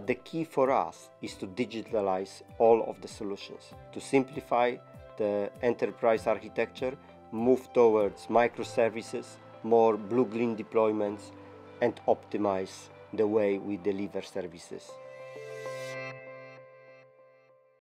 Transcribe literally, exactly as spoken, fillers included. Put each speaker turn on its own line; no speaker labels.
The key for us is to digitalize all of the solutions, to simplify the enterprise architecture, move towards microservices, more blue-green deployments, and optimize the way we deliver services.